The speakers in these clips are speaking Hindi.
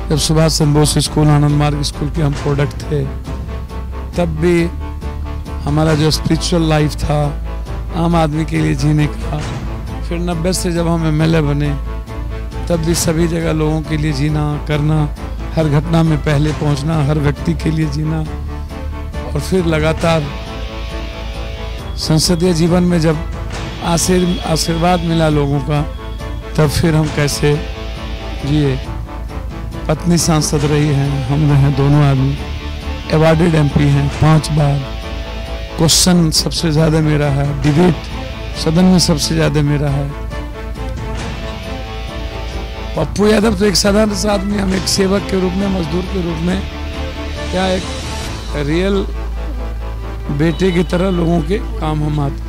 जब सुभाष चंद्र बोस स्कूल, आनंद मार्ग स्कूल के हम प्रोडक्ट थे, तब भी हमारा जो स्पिरिचुअल लाइफ था आम आदमी के लिए जीने का, फिर 90 से जब हम MLA बने तब भी सभी जगह लोगों के लिए जीना करना, हर घटना में पहले पहुंचना, हर व्यक्ति के लिए जीना, और फिर लगातार संसदीय जीवन में जब आशीर्वाद मिला लोगों का, तब फिर हम कैसे जिए। पत्नी सांसद रही हैं, हम रहे दोनों आदमी, अवार्डेड MP हैं 5 बार, क्वेश्चन सबसे ज़्यादा मेरा है, डिबेट सदन में सबसे ज़्यादा मेरा है। पप्पू यादव तो एक साधारण सा आदमी, हम एक सेवक के रूप में, मजदूर के रूप में, क्या एक रियल बेटे की तरह लोगों के काम हम आते।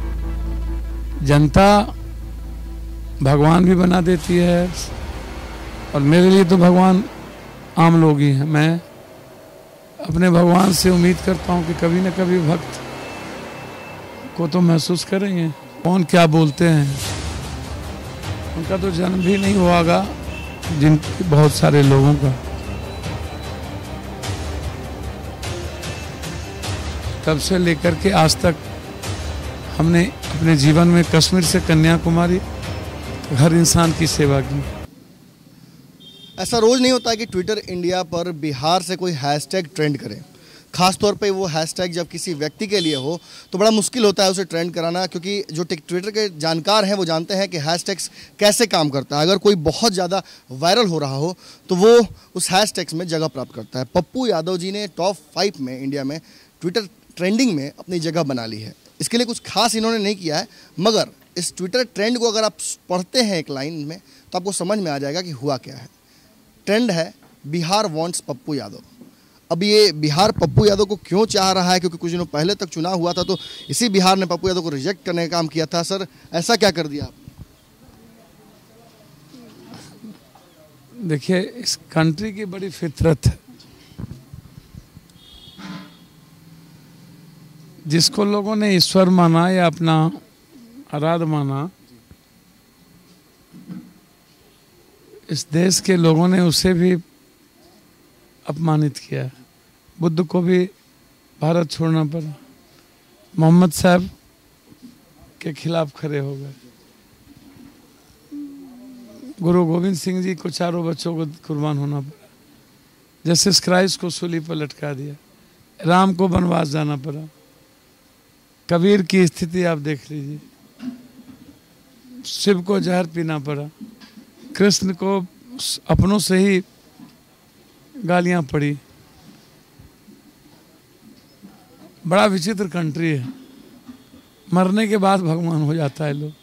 जनता भगवान भी बना देती है, और मेरे लिए तो भगवान आम लोग ही हैं। मैं अपने भगवान से उम्मीद करता हूं कि कभी न कभी भक्त को तो महसूस करेंगे। कौन क्या बोलते हैं, उनका तो जन्म भी नहीं हुआगा, जिन बहुत सारे लोगों का। तब से लेकर के आज तक हमने अपने जीवन में कश्मीर से कन्याकुमारी हर इंसान की सेवा की। ऐसा रोज नहीं होता है कि ट्विटर इंडिया पर बिहार से कोई हैशटैग ट्रेंड करे, खासतौर पे वो हैशटैग जब किसी व्यक्ति के लिए हो तो बड़ा मुश्किल होता है उसे ट्रेंड कराना, क्योंकि जो ट्विटर के जानकार हैं वो जानते हैं कि हैशटैग्स कैसे काम करता है। अगर कोई बहुत ज़्यादा वायरल हो रहा हो तो वो उस हैशटैग्स में जगह प्राप्त करता है। पप्पू यादव जी ने टॉप 5 में इंडिया में ट्विटर ट्रेंडिंग में अपनी जगह बना ली है। इसके लिए कुछ खास इन्होंने नहीं किया है, मगर इस ट्विटर ट्रेंड को अगर आप पढ़ते हैं एक लाइन में तो आपको समझ में आ जाएगा कि हुआ क्या है। ट्रेंड है बिहार वांट्स पप्पू यादव। अब ये बिहार पप्पू यादव को क्यों चाह रहा है, क्योंकि कुछ दिनों पहले तक चुनाव हुआ था तो इसी बिहार ने पप्पू यादव को रिजेक्ट करने का काम किया था। सर, ऐसा क्या कर दिया आपने? देखिए, इस कंट्री की बड़ी फितरत है, जिसको लोगों ने ईश्वर माना या अपना आराध्य माना, इस देश के लोगों ने उसे भी अपमानित किया। बुद्ध को भी भारत छोड़ना पड़ा, मोहम्मद साहब के खिलाफ खड़े हो गए, गुरु गोविंद सिंह जी को 4 बच्चों को कुर्बान होना पड़ा, जस्टिस क्राइस्ट को सूली पर लटका दिया, राम को वनवास जाना पड़ा, कबीर की स्थिति आप देख लीजिए, शिव को जहर पीना पड़ा, कृष्ण को अपनों से ही गालियां पड़ी। बड़ा विचित्र कंट्री है। मरने के बाद भगवान हो जाता है लोग।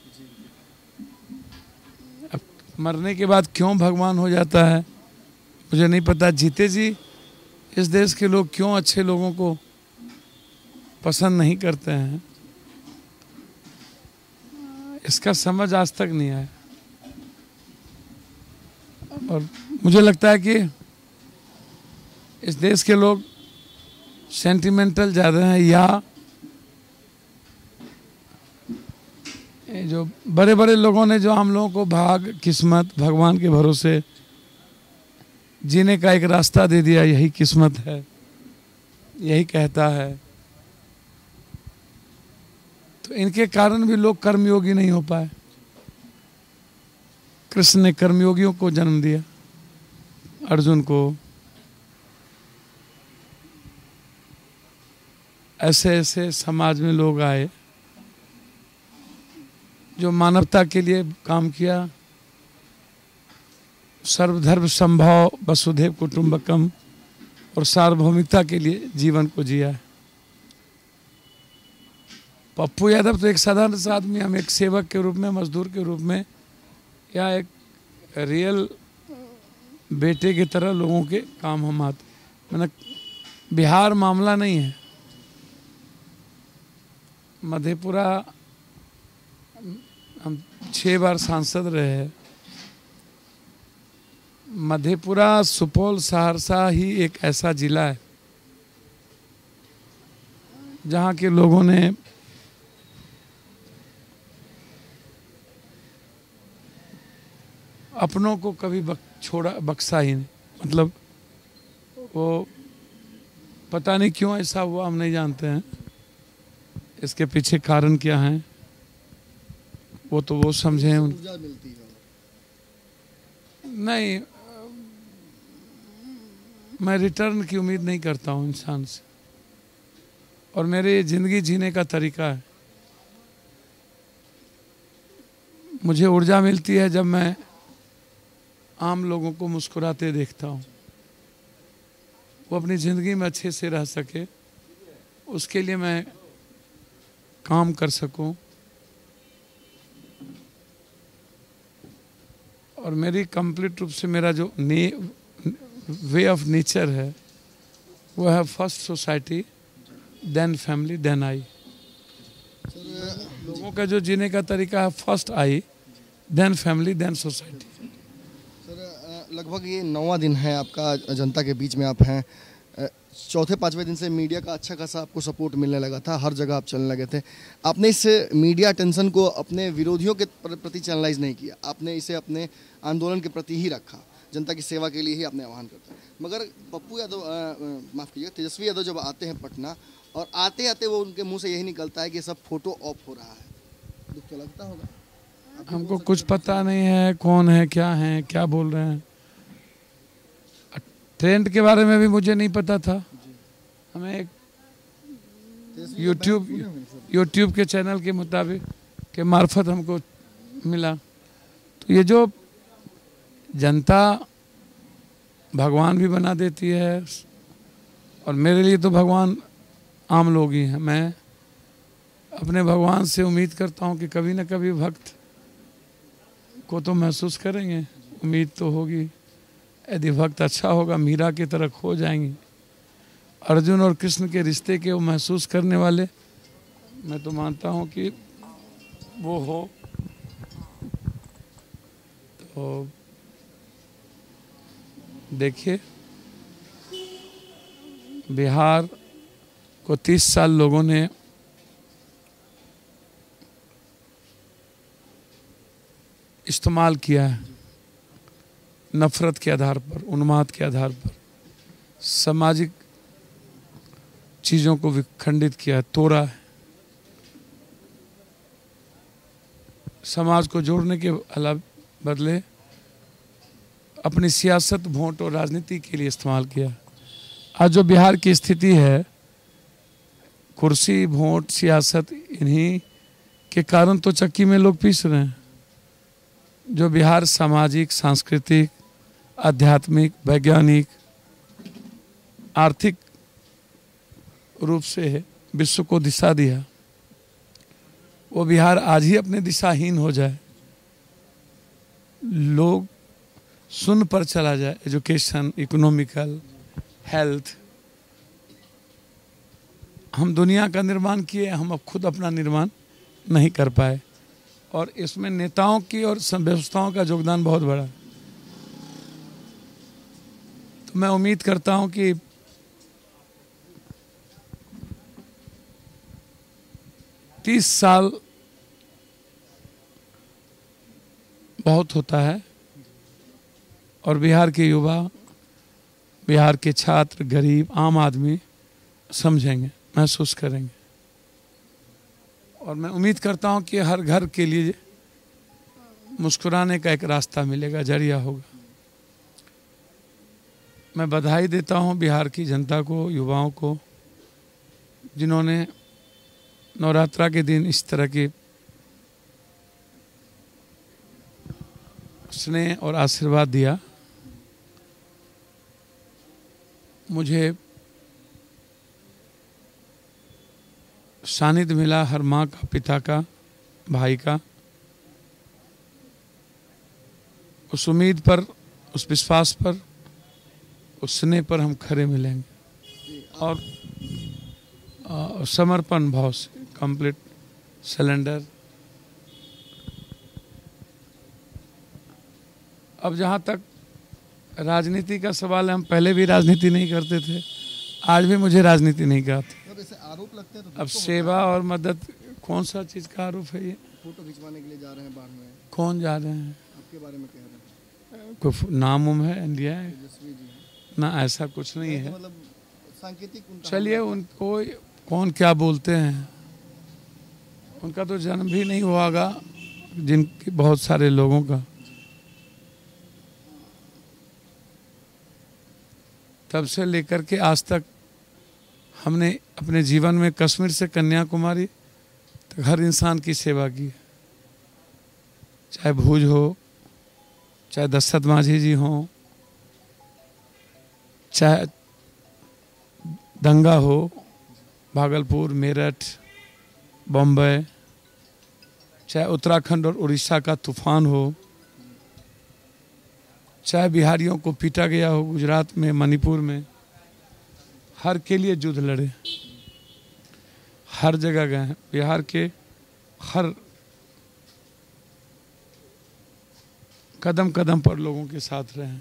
अब मरने के बाद क्यों भगवान हो जाता है मुझे नहीं पता। जीते जी इस देश के लोग क्यों अच्छे लोगों को पसंद नहीं करते हैं, इसका समझ आज तक नहीं आया। और मुझे लगता है कि इस देश के लोग सेंटिमेंटल ज़्यादा हैं, या जो बड़े बड़े लोगों ने जो हम लोगों को भाग, किस्मत, भगवान के भरोसे जीने का एक रास्ता दे दिया, यही किस्मत है, यही कहता है, तो इनके कारण भी लोग कर्मयोगी नहीं हो पाए। कृष्ण ने कर्मयोगियों को जन्म दिया, अर्जुन को। ऐसे ऐसे समाज में लोग आए जो मानवता के लिए काम किया, सर्वधर्म संभव वसुधैव कुटुंबकम, और सार्वभौमिकता के लिए जीवन को जिया है। पप्पू यादव तो एक साधारण सा आदमी, हम एक सेवक के रूप में, मजदूर के रूप में, या एक रियल बेटे की तरह लोगों के काम हम आते। मैंने बिहार मामला नहीं है, मधेपुरा हम 6 बार सांसद रहे हैं। मधेपुरा, सुपौल, सहरसा ही एक ऐसा जिला है जहाँ के लोगों ने अपनों को कभी बख्शा ही नहीं। मतलब वो पता नहीं क्यों ऐसा हुआ, हम नहीं जानते हैं। इसके पीछे कारण क्या है वो तो वो समझे। ऊर्जा मिलती है। नहीं, मैं रिटर्न की उम्मीद नहीं करता हूँ इंसान से, और मेरे ज़िंदगी जीने का तरीका है। मुझे ऊर्जा मिलती है जब मैं आम लोगों को मुस्कुराते देखता हूँ, वो अपनी ज़िंदगी में अच्छे से रह सके, उसके लिए मैं काम कर सकूं। और मेरी कंप्लीट रूप से मेरा जो वे ऑफ नेचर है वो है first society, then family, then I. लोगों का जो जीने का तरीका है first I, then family, then society. Sir लगभग ये 9वां दिन है आपका जनता के बीच में आप हैं। चौथे पाँचवें दिन से मीडिया का अच्छा खासा आपको सपोर्ट मिलने लगा था, हर जगह आप चलने लगे थे। आपने इस मीडिया अटेंशन को अपने विरोधियों के प्रति चैनलाइज नहीं किया, आपने इसे अपने आंदोलन के प्रति ही रखा, जनता की सेवा के लिए ही आपने आह्वान करता। मगर पप्पू यादव, माफ़ कीजिए, तेजस्वी यादव जब आते हैं पटना, और आते आते वो उनके मुंह से यही निकलता है कि सब फोटो ऑफ हो रहा है। दुख तो लगता होगा। हमको कुछ पता नहीं है कौन है, क्या बोल रहे हैं। ट्रेंड के बारे में भी मुझे नहीं पता था। हमें एक यूट्यूब के चैनल के मुताबिक के मार्फत हमको मिला। तो ये जो जनता भगवान भी बना देती है, और मेरे लिए तो भगवान आम लोग ही हैं। मैं अपने भगवान से उम्मीद करता हूँ कि कभी न कभी भक्त को तो महसूस करेंगे, उम्मीद तो होगी। यदि भक्त अच्छा होगा, मीरा की तरह खो जाएंगे। अर्जुन और कृष्ण के रिश्ते के वो महसूस करने वाले, मैं तो मानता हूँ कि वो हो। तो देखिए, बिहार को 30 साल लोगों ने इस्तेमाल किया है, नफरत के आधार पर, उन्माद के आधार पर, सामाजिक चीज़ों को विखंडित किया है, तोड़ा है। समाज को जोड़ने के अलावा बदले अपनी सियासत, वोट और राजनीति के लिए इस्तेमाल किया। आज जो बिहार की स्थिति है, कुर्सी, वोट, सियासत, इन्हीं के कारण तो चक्की में लोग पीस रहे हैं। जो बिहार सामाजिक, सांस्कृतिक, आध्यात्मिक, वैज्ञानिक, आर्थिक रूप से विश्व को दिशा दिया, वो बिहार आज ही अपने दिशाहीन हो जाए, लोग शून्य पर चला जाए। एजुकेशन, इकोनॉमिकल, हेल्थ, हम दुनिया का निर्माण किए, हम अब खुद अपना निर्माण नहीं कर पाए। और इसमें नेताओं की और व्यवस्थाओं का योगदान बहुत बड़ा। तो मैं उम्मीद करता हूं कि तीस साल बहुत होता है, और बिहार के युवा, बिहार के छात्र, गरीब, आम आदमी समझेंगे, महसूस करेंगे। और मैं उम्मीद करता हूं कि हर घर के लिए मुस्कुराने का एक रास्ता मिलेगा, जरिया होगा। मैं बधाई देता हूं बिहार की जनता को, युवाओं को, जिन्होंने नवरात्रा के दिन इस तरह की स्नेह और आशीर्वाद दिया। मुझे सानिध्य मिला हर माँ का, पिता का, भाई का। उस उम्मीद पर, उस विश्वास पर, उस स्नेह पर हम खरे मिलेंगे। और समर्पण भाव से, कंप्लीट सिलेंडर। अब जहाँ तक राजनीति का सवाल है, हम पहले भी राजनीति नहीं करते थे, आज भी मुझे राजनीति नहीं करते। आरोप लगते हैं तो अब सेवा और मदद, कौन सा चीज़ का आरोप है ये? फोटो खिंचवाने के लिए जा रहे हैं बाहर में। कौन जा रहे हैं? आपके बारे में कह रहे हैं। कोई नाम है, इंडिया है? तेजस्वी जी। ना ऐसा कुछ नहीं है। मतलब सांकेतिक उनका चलिए, उनको कौन क्या बोलते हैं, उनका तो जन्म भी नहीं हुआगा जिनकी बहुत सारे लोगों का। तब से लेकर के आज तक हमने अपने जीवन में कश्मीर से कन्याकुमारी तक हर इंसान की सेवा की है। चाहे भूज हो, चाहे दशरथ माझी जी हो, चाहे दंगा हो, भागलपुर, मेरठ, बम्बई, चाहे उत्तराखंड और उड़ीसा का तूफान हो, चाहे बिहारियों को पीटा गया हो गुजरात में, मणिपुर में, हर के लिए युद्ध लड़े, हर जगह गए हैं। बिहार के हर कदम कदम पर लोगों के साथ रहे हैं।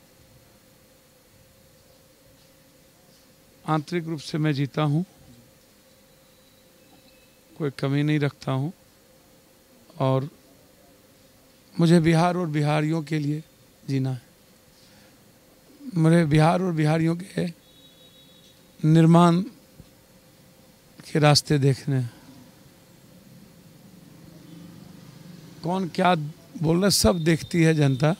आंतरिक रूप से मैं जीता हूँ, कोई कमी नहीं रखता हूँ, और मुझे बिहार और बिहारियों के लिए जीना है। मुझे बिहार और बिहारियों के निर्माण के रास्ते देखने हैं। कौन क्या बोल रहा है सब देखती है जनता,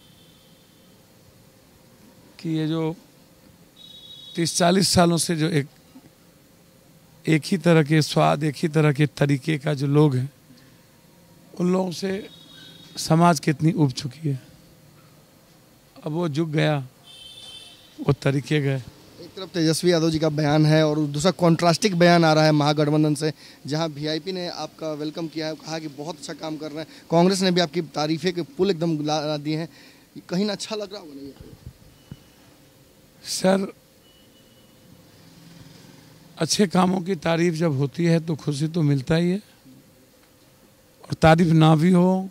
कि ये जो 30-40 सालों से जो एक ही तरह के स्वाद, एक ही तरह के तरीके का जो लोग हैं, उन लोगों से समाज कितनी उब चुकी है। अब वो जुग गया, वो तरीके गए। एक तरफ तेजस्वी यादव जी का बयान है और दूसरा कॉन्ट्रास्टिक बयान आ रहा है महागठबंधन से, जहां वीआईपी ने आपका वेलकम किया है, कहा कि बहुत अच्छा काम कर रहे हैं। कांग्रेस ने भी आपकी तारीफें के पुल एकदम ला दी हैं। कहीं ना अच्छा लग रहा होगा नहीं? सर, अच्छे कामों की तारीफ जब होती है तो खुशी तो मिलता ही है, और तारीफ ना भी हो,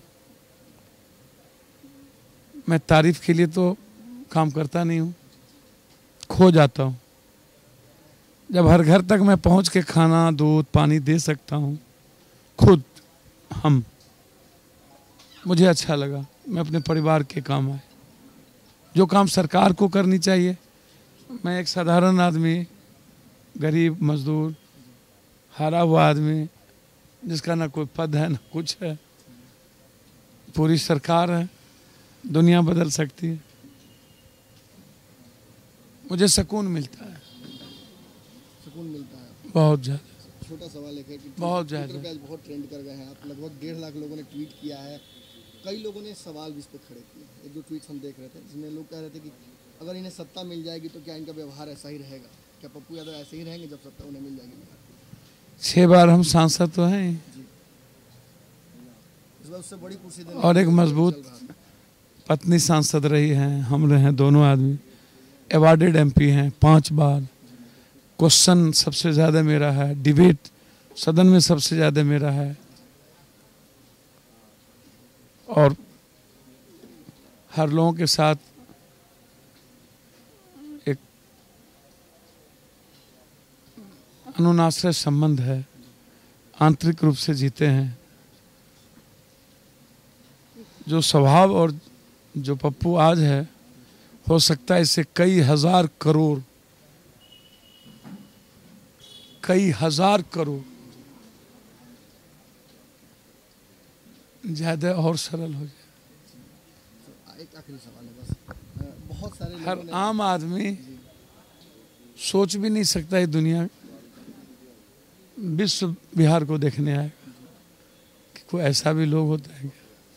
मैं तारीफ के लिए तो काम करता नहीं हूँ, खो जाता हूँ। जब हर घर तक मैं पहुँच के खाना, दूध, पानी दे सकता हूँ खुद, मुझे अच्छा लगा, मैं अपने परिवार के काम आए। जो काम सरकार को करनी चाहिए, मैं एक साधारण आदमी, गरीब मजदूर, हारा हुआ आदमी, जिसका ना कोई पद है ना कुछ है, पूरी सरकार है, दुनिया बदल सकती है, मुझे सुकून मिलता है। सुकून मिलता है बहुत ज़्यादा। छोटा सवाल है कि बहुत ज़्यादा ट्विटर पे आज बहुत ट्रेंड कर गए हैं आप, लगभग 1.5 लाख लोगों ने ट्वीट किया है। कई लोगों ने सवाल भी इस पर खड़े किए। एक दो ट्वीट्स हम देख रहे थे जिसमें लोग कह रहे थे कि अगर इन्हें सत्ता मिल जाएगी तो क्या इनका व्यवहार ऐसा ही रहेगा? क्या पप्पू यादव ऐसे ही रहेंगे जब सत्ता उन्हें मिल जाएगी? 6 बार हम सांसद तो हैं, इस बार उससे बड़ी कुर्सी देने और एक मजबूत पत्नी सांसद रही हैं, हम रहे हैं, दोनों आदमी अवार्डेड एमपी हैं 5 बार। क्वेश्चन सबसे ज़्यादा मेरा है, डिबेट सदन में सबसे ज़्यादा मेरा है, और हर लोगों के साथ एक अनुनाश्रय संबंध है, आंतरिक रूप से जीते हैं। जो स्वभाव और जो पप्पू आज है, हो सकता है इससे कई हजार करोड़ ज्यादा और सरल हो जाए। एक आखिरी सवाल है बस। बहुत सारे हर आम आदमी सोच भी नहीं सकता है दुनिया विश्व बिहार को देखने आएगा कि कोई ऐसा भी लोग होता है।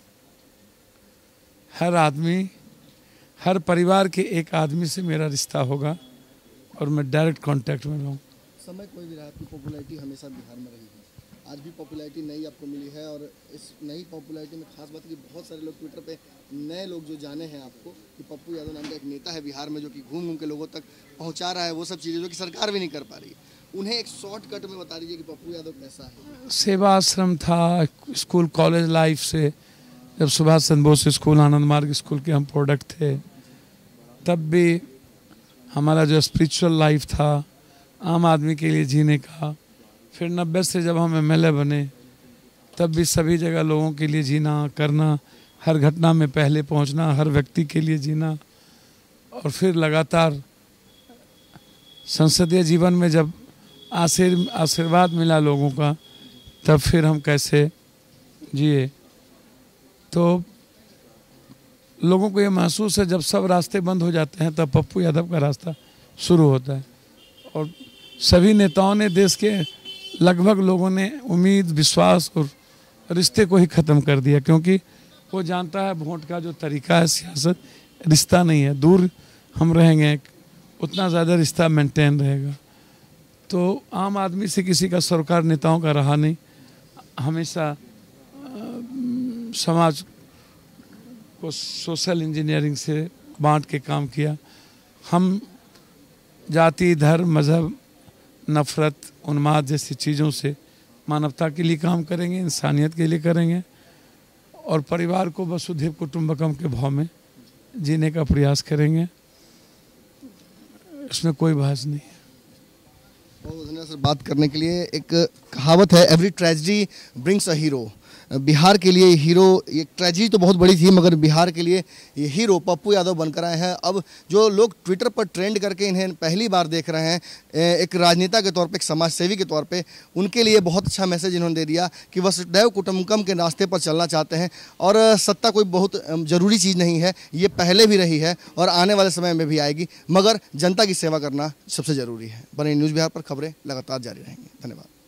हर आदमी, हर परिवार के एक आदमी से मेरा रिश्ता होगा और मैं डायरेक्ट कांटेक्ट में रहूँ। समय कोई भी रहा, आपकी पॉपुलैरिटी हमेशा बिहार में रही है। आज भी पॉपुलैरिटी नई आपको मिली है, और इस नई पॉपुलैरिटी में खास बात है कि बहुत सारे लोग ट्विटर पे नए लोग जो जाने हैं आपको कि पप्पू यादव नाम का एक नेता है बिहार में जो कि घूम घूम के लोगों तक पहुंचा रहा है वो सब चीज़ें जो कि सरकार भी नहीं कर पा रही है। उन्हें एक शॉर्टकट में बता दीजिए कि पप्पू यादव कैसा है। सेवा आश्रम था, स्कूल कॉलेज लाइफ से, जब सुभाष चंद्र बोस स्कूल, आनंद मार्ग स्कूल के हम प्रोडक्ट थे, तब भी हमारा जो स्पिरिचुअल लाइफ था आम आदमी के लिए जीने का। फिर 90 से जब हम एमएलए बने तब भी सभी जगह लोगों के लिए जीना, करना, हर घटना में पहले पहुंचना, हर व्यक्ति के लिए जीना, और फिर लगातार संसदीय जीवन में जब आशीर्वाद मिला लोगों का, तब फिर हम कैसे जिए। तो लोगों को ये महसूस है जब सब रास्ते बंद हो जाते हैं तब पप्पू यादव का रास्ता शुरू होता है। और सभी नेताओं ने, देश के लगभग लोगों ने उम्मीद, विश्वास और रिश्ते को ही ख़त्म कर दिया, क्योंकि वो जानता है वोट का जो तरीका है, सियासत रिश्ता नहीं है। दूर हम रहेंगे उतना ज़्यादा रिश्ता मेंटेन रहेगा। तो आम आदमी से किसी का सरोकार नेताओं का रहा नहीं, हमेशा समाज को सोशल इंजीनियरिंग से बांट के काम किया। हम जाति, धर्म, मज़हब, नफ़रत, उन्माद जैसी चीज़ों से मानवता के लिए काम करेंगे, इंसानियत के लिए करेंगे और परिवार को वसुधैव कुटुंबकम के भाव में जीने का प्रयास करेंगे। इसमें कोई बहस नहीं है। बहुत धन्यवाद सर बात करने के लिए। एक कहावत है, every tragedy brings a hero. Bihar के लिए हीरो, ये ट्रेजेडी तो बहुत बड़ी थी, मगर बिहार के लिए ये हीरो पप्पू यादव बनकर आए हैं। अब जो लोग ट्विटर पर ट्रेंड करके इन्हें पहली बार देख रहे हैं, एक राजनेता के तौर पे, एक समाज सेवी के तौर पे, उनके लिए बहुत अच्छा मैसेज इन्होंने दे दिया कि वसुधैव कुटुंबकम के रास्ते पर चलना चाहते हैं और सत्ता कोई बहुत ज़रूरी चीज़ नहीं है, ये पहले भी रही है और आने वाले समय में भी आएगी, मगर जनता की सेवा करना सबसे ज़रूरी है। बने न्यूज़ बिहार पर खबरें लगातार जारी रहेंगी। धन्यवाद।